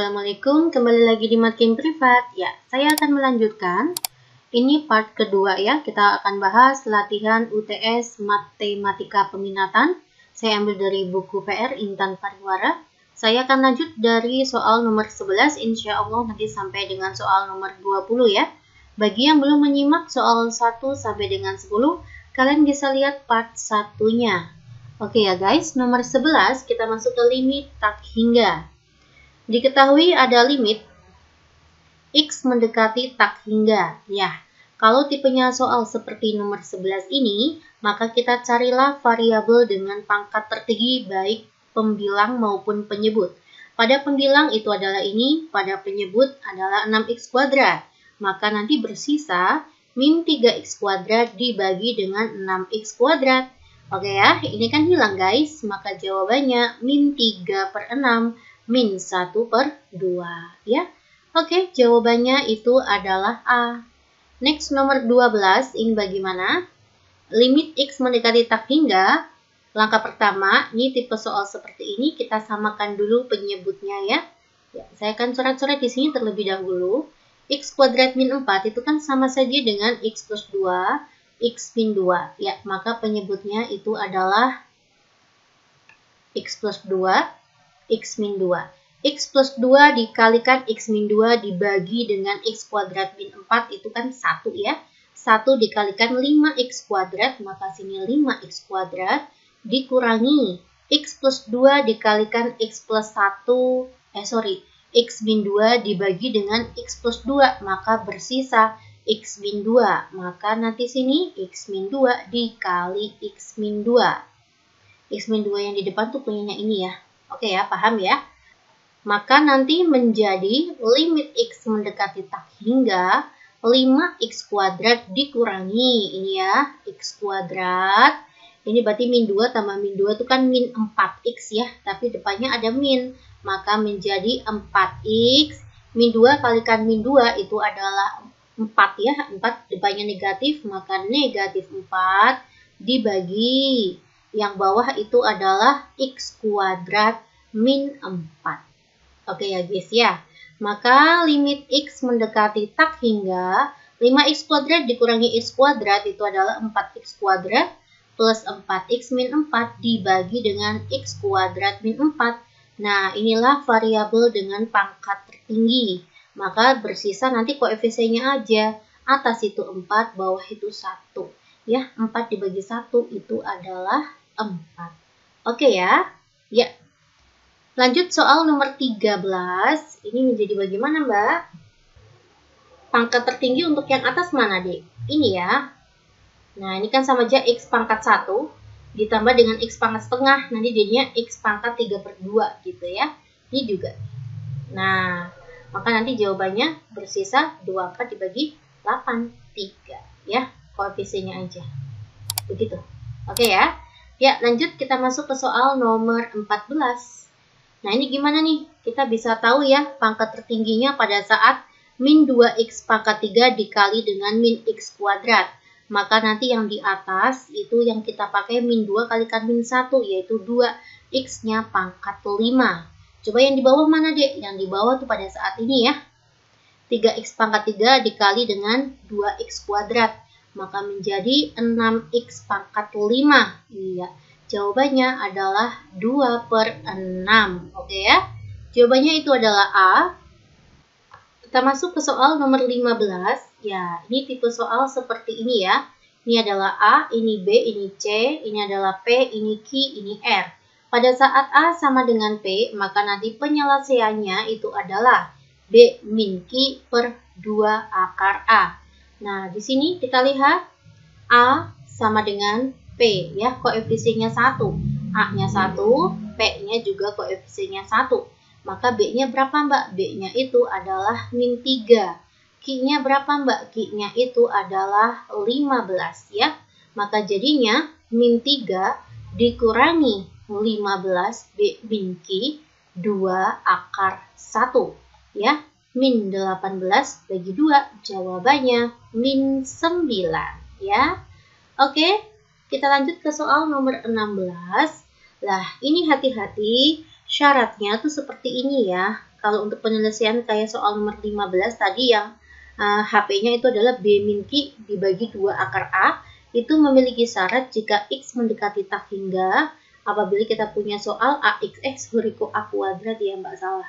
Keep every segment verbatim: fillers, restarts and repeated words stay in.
Assalamualaikum, kembali lagi di Matkin Privat. Ya, saya akan melanjutkan. Ini part kedua ya, kita akan bahas latihan U T S Matematika Peminatan. Saya ambil dari buku P R Intan Pariwara. Saya akan lanjut dari soal nomor sebelas, insya Allah nanti sampai dengan soal nomor dua puluh ya. Bagi yang belum menyimak soal satu sampai dengan sepuluh, kalian bisa lihat part satunya. Oke ya guys, nomor sebelas kita masuk ke limit tak hingga. Diketahui ada limit X mendekati tak hingga. Ya, kalau tipenya soal seperti nomor sebelas ini, maka kita carilah variabel dengan pangkat tertinggi baik pembilang maupun penyebut. Pada pembilang itu adalah ini, pada penyebut adalah enam x kuadrat. Maka nanti bersisa min tiga x kuadrat dibagi dengan enam x kuadrat. Oke ya, ini kan hilang guys, maka jawabannya min tiga per enam min satu per dua ya. Oke, jawabannya itu adalah A. Next nomor dua belas, ini bagaimana? Limit X mendekati tak hingga. Langkah pertama, ini tipe soal seperti ini, kita samakan dulu penyebutnya ya. Ya, saya akan coret-coret di sini terlebih dahulu. X kuadrat min empat itu kan sama saja dengan X plus dua, X min dua. Ya, maka penyebutnya itu adalah X plus dua, X min dua. X plus dua dikalikan X min dua dibagi dengan X kuadrat min empat itu kan satu ya. satu dikalikan lima x kuadrat, maka sini lima x kuadrat dikurangi X plus dua dikalikan X plus satu, eh sorry, X min dua dibagi dengan X plus dua, maka bersisa X min dua. Maka nanti sini X min dua dikali X min dua. X min dua yang di depan tuh punyanya ini ya. Oke ya, paham ya? Maka nanti menjadi limit X mendekati tak hingga lima x kuadrat dikurangi ini ya, X kuadrat. Ini berarti min dua tambah min dua itu kan min empat x ya, tapi depannya ada min. Maka menjadi empat x. Min dua kalikan min dua itu adalah empat ya, empat depannya negatif, maka negatif empat dibagi yang bawah itu adalah X kuadrat min empat. Oke ya guys ya. Maka limit X mendekati tak hingga lima x kuadrat dikurangi X kuadrat itu adalah empat x kuadrat plus empat x min empat dibagi dengan X kuadrat min empat. Nah, inilah variabel dengan pangkat tertinggi. Maka bersisa nanti koefisiennya aja. Atas itu empat, bawah itu satu. Ya, empat dibagi satu itu adalah empat. Oke ya. Ya. Lanjut soal nomor tiga belas. Ini menjadi bagaimana, Mbak? Pangkat tertinggi untuk yang atas mana, Dek? Ini ya. Nah, ini kan sama aja X pangkat satu ditambah dengan X pangkat setengah. Nanti jadinya X pangkat tiga per dua gitu ya. Ini juga. Nah, maka nanti jawabannya bersisa dua puluh empat dibagi delapan, tiga. Ya, koefisiennya aja. Begitu. Oke ya. Ya, lanjut kita masuk ke soal nomor empat belas. Nah, ini gimana nih? Kita bisa tahu ya pangkat tertingginya pada saat min dua x pangkat tiga dikali dengan min x kuadrat. Maka nanti yang di atas itu yang kita pakai min dua kalikan min satu, yaitu dua x-nya pangkat lima. Coba yang di bawah mana, Dek? Yang di bawah tuh pada saat ini ya. tiga x pangkat tiga dikali dengan dua x kuadrat. Maka menjadi enam x pangkat lima. Iya. Jawabannya adalah dua per enam. Oke ya. Jawabannya itu adalah A. Kita masuk ke soal nomor lima belas. Ya, ini tipe soal seperti ini ya. Ini adalah A, ini B, ini C, ini adalah P, ini Q, ini R. Pada saat A sama dengan P, maka nanti penyelesaiannya itu adalah B min Q per dua akar A. Nah, di sini kita lihat A sama dengan P ya, koefisiennya satu. A-nya satu, P-nya juga koefisiennya satu. Maka B-nya berapa, Mbak? B-nya itu adalah min tiga. Q-nya berapa, Mbak? Q-nya itu adalah lima belas ya. Maka jadinya min tiga dikurangi lima belas B min Q dua akar satu ya. Min delapan belas bagi dua, jawabannya min sembilan ya. Oke. Kita lanjut ke soal nomor enam belas. Lah, ini hati-hati. syaratnya tuh seperti ini ya. Kalau untuk penyelesaian kayak soal nomor lima belas tadi yang uh, H P-nya itu adalah B min Q dibagi dua akar A, itu memiliki syarat jika X mendekati tak hingga apabila kita punya soal A X X huriko A kuadrat ya Mbak salah.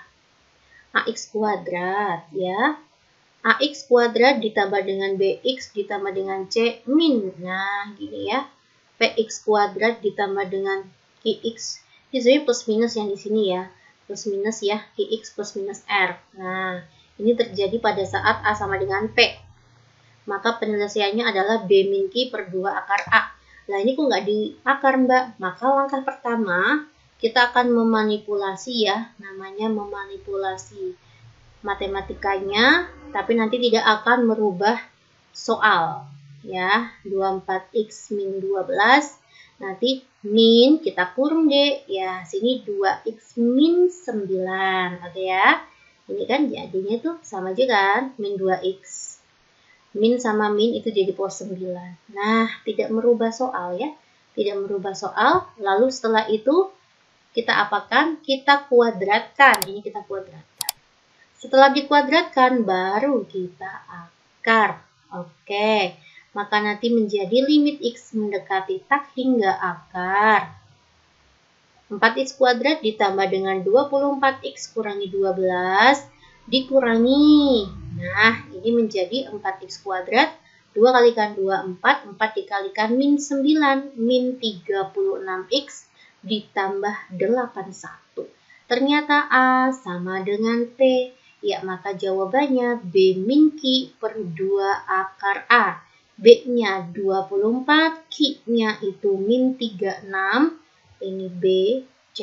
A X kuadrat ya. A X kuadrat ditambah dengan B X ditambah dengan C min. Nah gini ya. P X kuadrat ditambah dengan Q X. Ini sebenarnya plus minus yang di sini ya. Plus minus ya. Q X plus minus R. Nah ini terjadi pada saat A sama dengan P. Maka penyelesaiannya adalah B min Q per dua akar A. Nah ini kok nggak di akar Mbak? Maka langkah pertama kita akan memanipulasi ya. Namanya memanipulasi matematikanya, tapi nanti tidak akan merubah soal ya. Dua puluh empat X min dua belas, nanti min kita kurung deh ya, sini dua X min sembilan. Oke ya, ini kan jadinya tuh sama aja kan, min dua X. Min sama min itu jadi plus sembilan. Nah tidak merubah soal ya, tidak merubah soal. Lalu setelah itu kita apakan? Kita kuadratkan. Ini kita kuadratkan. Setelah dikuadratkan, baru kita akar. Oke, maka nanti menjadi limit X mendekati tak hingga akar. empat X kuadrat ditambah dengan dua puluh empat X kurangi dua belas, dikurangi. Nah, ini menjadi empat X kuadrat. dua kalikan dua, empat. empat dikalikan min sembilan, min tiga puluh enam X ditambah delapan puluh satu. Ternyata A sama dengan T. Ya, maka jawabannya B min Q per dua akar A. B-nya dua puluh empat, Q-nya itu min tiga puluh enam. Ini B, C,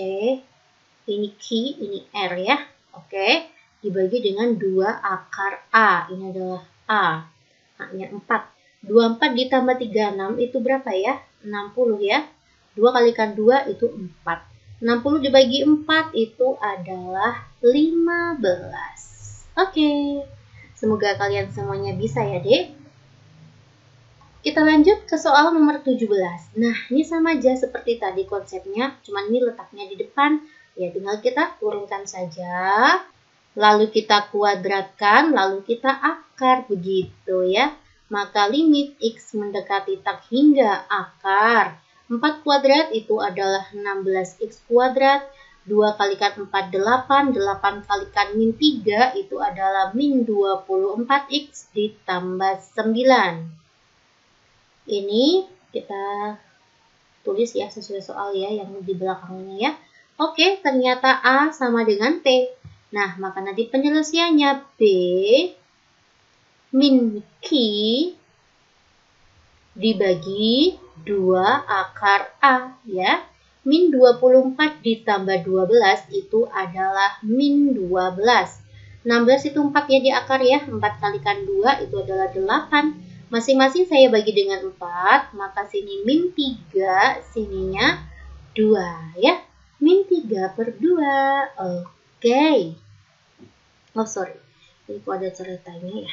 ini Q, ini R ya. Oke, dibagi dengan dua akar A. Ini adalah A. A-nya empat. dua puluh empat ditambah tiga puluh enam itu berapa ya? enam puluh ya. dua kalikan dua itu empat. enam puluh dibagi empat itu adalah lima belas. Oke, semoga kalian semuanya bisa ya dek. Kita lanjut ke soal nomor tujuh belas. Nah, ini sama aja seperti tadi konsepnya, cuman ini letaknya di depan. Ya, tinggal kita turunkan saja. Lalu kita kuadratkan, lalu kita akar begitu ya. Maka limit X mendekati tak hingga akar. empat kuadrat itu adalah enam belas X kuadrat. dua kalikan empat, delapan. delapan kalikan min tiga itu adalah min dua puluh empat X ditambah sembilan. Ini kita tulis ya sesuai soal ya yang di belakangnya ya. Oke, ternyata A sama dengan T. Nah, maka nanti penyelesaiannya B min Q dibagi dua akar A ya. Min dua puluh empat ditambah dua belas itu adalah min dua belas. enam belas itu empat ya di akar ya. empat kalikan dua itu adalah delapan. Masing-masing saya bagi dengan empat. Maka sini min tiga, sininya dua ya. Min tiga per dua. Oke. Okay. Oh sorry. Ini kok ada ceritanya ya.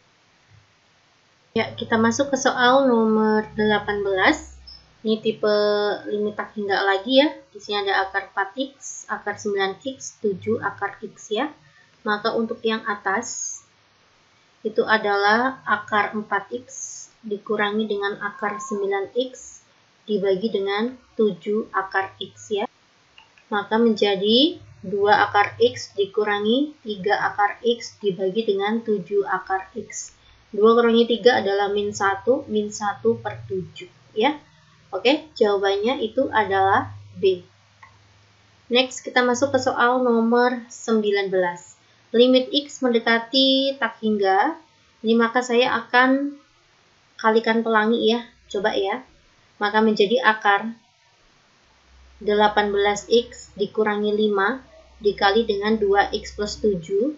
Ya, kita masuk ke soal nomor delapan belas. Ini tipe limit tak hingga lagi ya. Di sini ada akar empat X, akar sembilan X, tujuh akar X ya. Maka untuk yang atas itu adalah akar empat X dikurangi dengan akar sembilan X dibagi dengan tujuh akar X ya. Maka menjadi dua akar X dikurangi tiga akar X dibagi dengan tujuh akar X. dua kurangi tiga adalah min satu, min satu per tujuh ya. Oke, jawabannya itu adalah B. Next, kita masuk ke soal nomor sembilan belas. Limit X mendekati tak hingga. Ini maka saya akan kalikan pelangi ya. Coba ya. Maka menjadi akar delapan belas X dikurangi lima dikali dengan dua X plus tujuh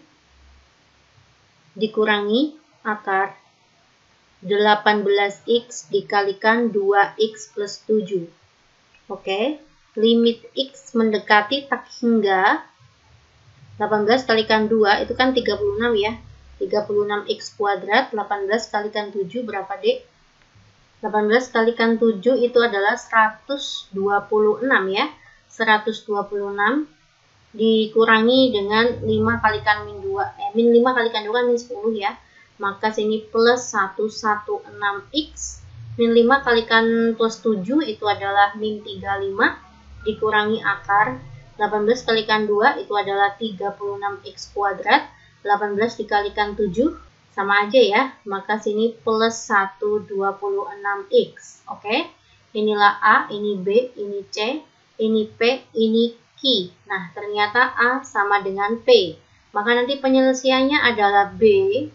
dikurangi akar delapan belas X dikalikan dua X plus tujuh. Oke, limit X mendekati tak hingga. delapan belas kalikan dua itu kan tiga puluh enam ya. tiga puluh enam X kuadrat, delapan belas kalikan tujuh berapa dek? delapan belas kalikan tujuh itu adalah seratus dua puluh enam ya. seratus dua puluh enam dikurangi dengan lima kalikan min dua. Eh, min lima kalikan dua kan min sepuluh ya. Maka sini plus seratus enam x. Min lima kalikan plus tujuh itu adalah min tiga puluh lima. Dikurangi akar. delapan belas kalikan dua itu adalah tiga puluh enam x kuadrat. delapan belas dikalikan tujuh sama aja ya. Maka sini plus seratus dua puluh enam x. Oke. Inilah A, ini B, ini C, ini P, ini Q. Nah, ternyata A sama dengan P. Maka nanti penyelesaiannya adalah B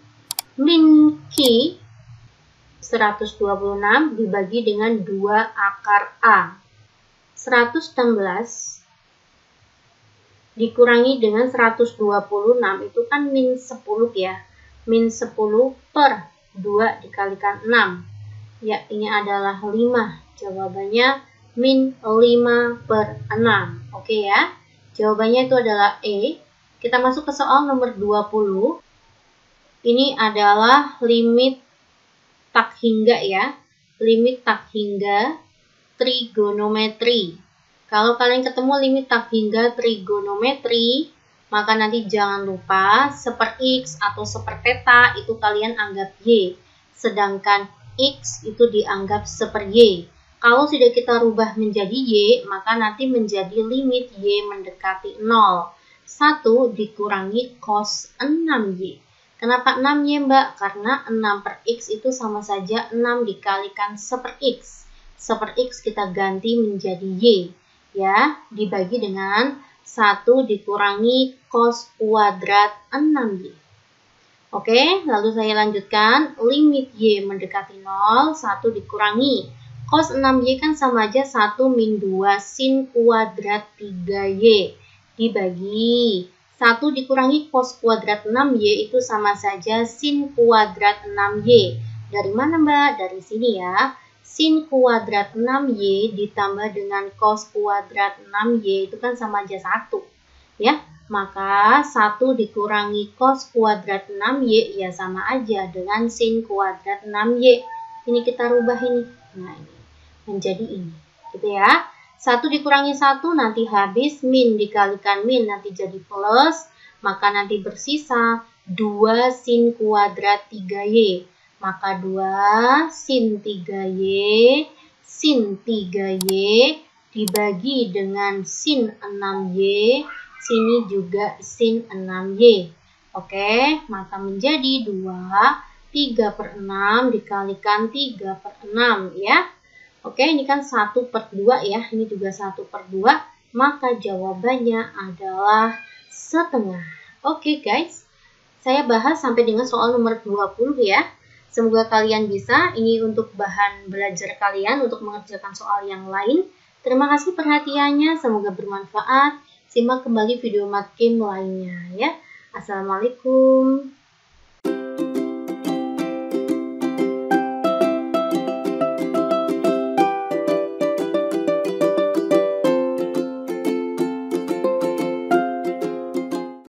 min Q seratus dua puluh enam dibagi dengan dua akar A. seratus enam belas dikurangi dengan seratus dua puluh enam itu kan min sepuluh ya. Min sepuluh per dua dikalikan enam. Ya, ini adalah lima. Jawabannya min lima per enam. Oke ya. Jawabannya itu adalah E. Kita masuk ke soal nomor dua puluh. Ini adalah limit tak hingga ya. Limit tak hingga trigonometri. Kalau kalian ketemu limit tak hingga trigonometri, maka nanti jangan lupa seper X atau seper theta itu kalian anggap Y. Sedangkan X itu dianggap seper Y. Kalau sudah kita rubah menjadi Y, maka nanti menjadi limit Y mendekati nol. satu dikurangi cos enam Y. Kenapa enam Y, Mbak? Karena enam per X itu sama saja enam dikalikan seper X. Seper X kita ganti menjadi Y. Ya, dibagi dengan satu dikurangi cos kuadrat enam Y. Oke, lalu saya lanjutkan. Limit Y mendekati nol, satu dikurangi cos enam Y kan sama aja satu min dua sin kuadrat tiga Y. Dibagi satu dikurangi cos kuadrat enam Y itu sama saja sin kuadrat enam Y. Dari mana, Mbak? Dari sini ya. Sin kuadrat enam Y ditambah dengan cos kuadrat enam Y itu kan sama aja satu. Ya, maka satu dikurangi cos kuadrat enam Y ya sama aja dengan sin kuadrat enam Y. Ini kita rubah ini. Nah, ini menjadi ini. Gitu ya. satu dikurangi satu nanti habis, min dikalikan min nanti jadi plus, maka nanti bersisa dua sin kuadrat tiga Y. Maka dua sin tiga Y sin tiga Y dibagi dengan sin enam Y, sini juga sin enam Y. Oke, maka menjadi dua, tiga per enam dikalikan tiga per enam ya. Oke, ini kan satu per dua ya, ini juga satu per dua, maka jawabannya adalah setengah. Oke guys, saya bahas sampai dengan soal nomor dua puluh ya. Semoga kalian bisa, ini untuk bahan belajar kalian untuk mengerjakan soal yang lain. Terima kasih perhatiannya, semoga bermanfaat. Simak kembali video matkim lainnya ya. Assalamualaikum.